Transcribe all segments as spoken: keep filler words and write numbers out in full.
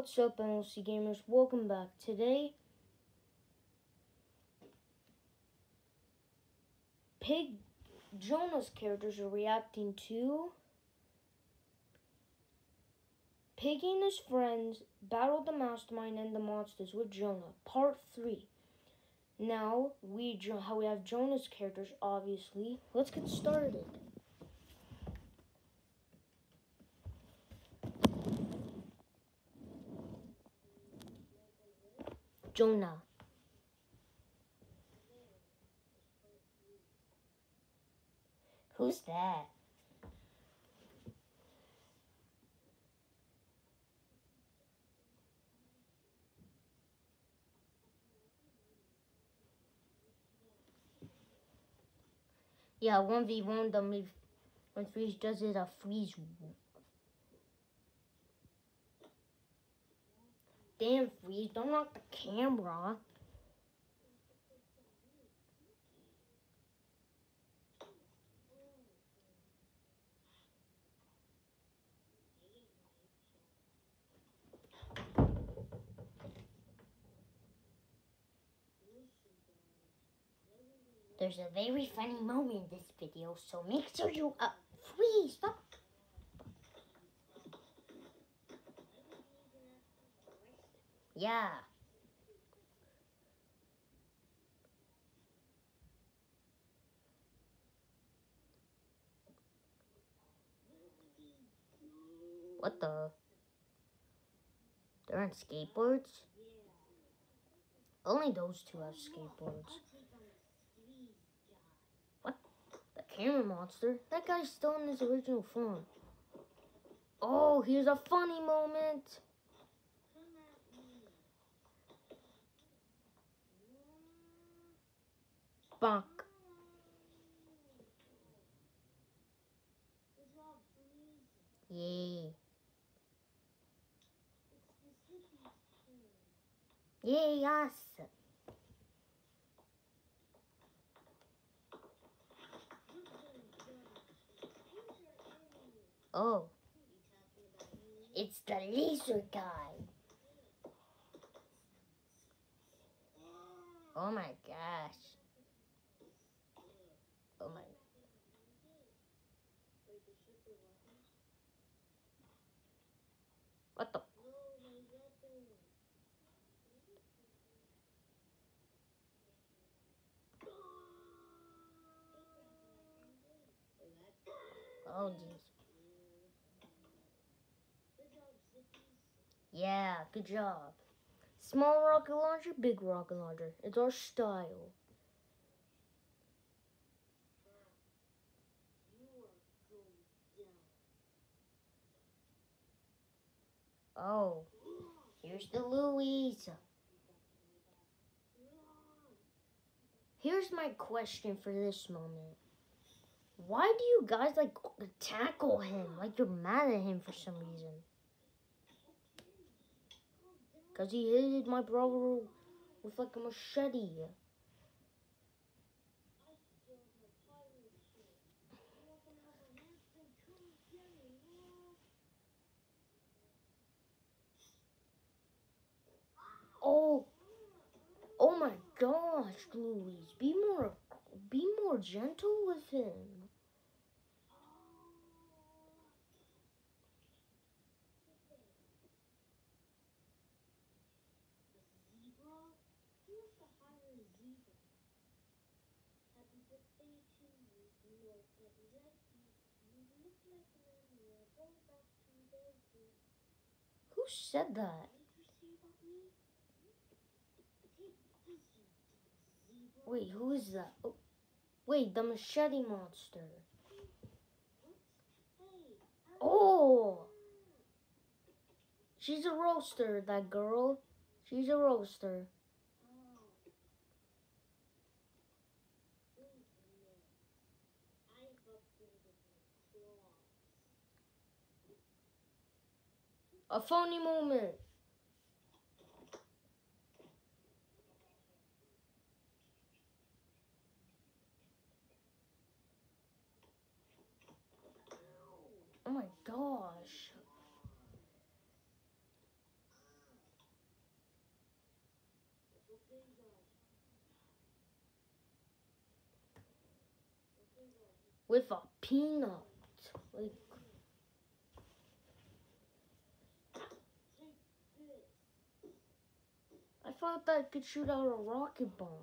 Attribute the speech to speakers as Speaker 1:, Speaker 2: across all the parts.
Speaker 1: What's up, N L C gamers? Welcome back. Today, Pig Jonah's characters are reacting to Piggy and his friends battle the mastermind and the monsters with Jonah, part three. Now, we how we have Jonah's characters, obviously. Let's get started. Jonah. Who's that? Yeah, one v one, the when Freeze does it, a freeze. Damn, Freeze, don't knock the camera. There's a very funny moment in this video, so make sure you uh freeze. Stop. Yeah. What the? They're on skateboards? Only those two have skateboards. What? The camera monster? That guy's still in his original form. Oh, here's a funny moment. Bonk. Yay. Yay, yes. Oh. It's the laser guy. Oh my gosh. Oh my. What the? Oh jeez. Yeah, good job. Small rocket launcher, big rocket launcher. It's our style. Oh, here's the Louise. Here's my question for this moment. Why do you guys like tackle him? Like you're mad at him for some reason. Because he hit my brother with like a machete. Oh, oh my gosh, Louise, be more, be more gentle with him. Who said that? Wait, who is that? Oh, wait, the machete monster. Oh! She's a roaster, that girl. She's a roaster. A funny moment. Oh my gosh. With a peanut. Like, I thought that could shoot out a rocket bomb.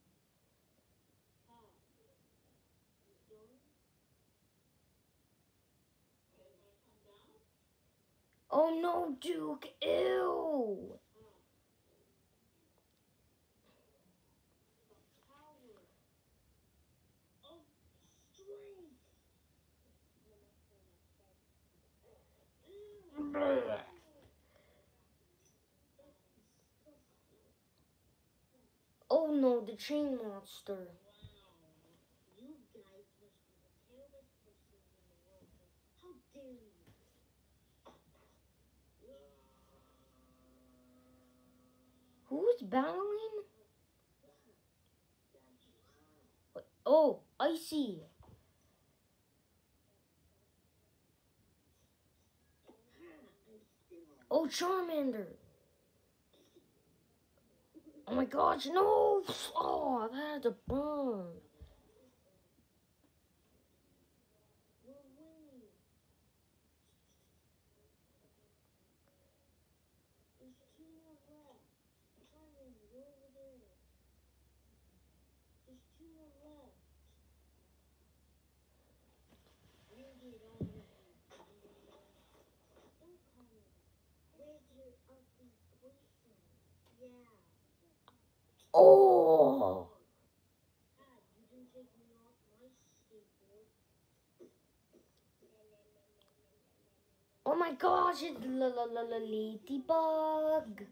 Speaker 1: Oh no, Duke! Ew! Oh no, the chain monster. Who's battling? What? Oh, Icy. Oh, Charmander. Oh my gosh, no! Oh, that had to burn. Oh! Oh my gosh, it's la la la la ladybug.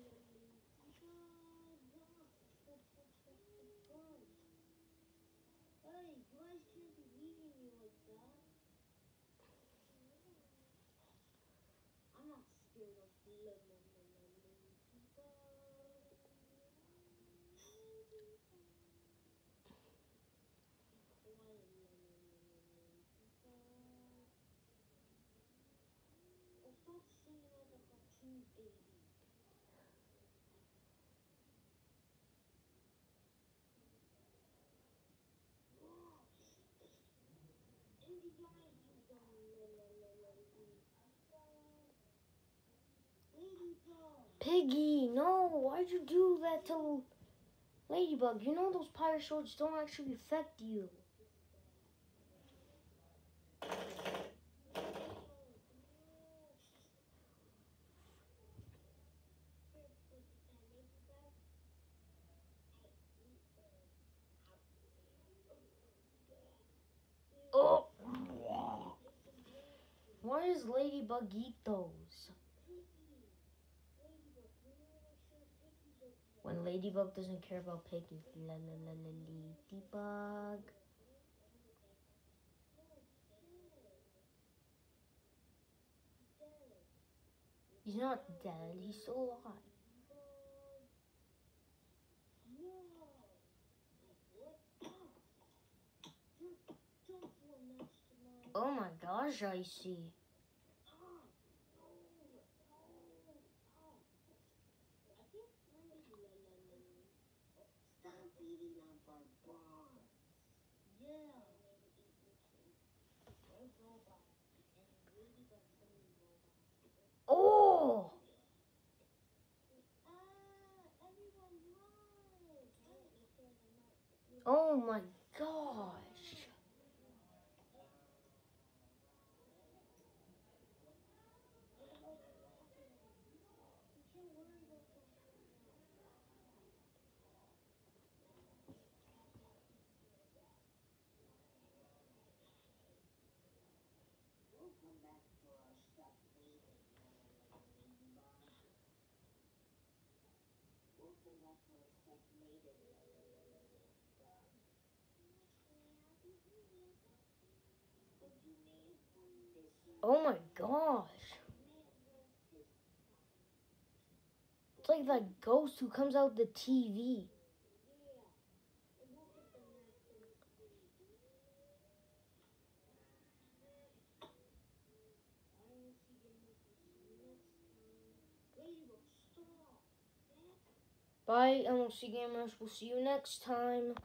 Speaker 1: Piggy, no, why'd you do that to Ladybug? You know those pirate swords don't actually affect you. Oh! Why does Ladybug eat those? When Ladybug doesn't care about Piggy. La la la la Ladybug. He's not dead, he's still alive. Oh my gosh, Icy. Oh! Oh my gosh. Oh my gosh. It's like that ghost who comes out the T V. Bye, M L C Gamers. We'll see you next time.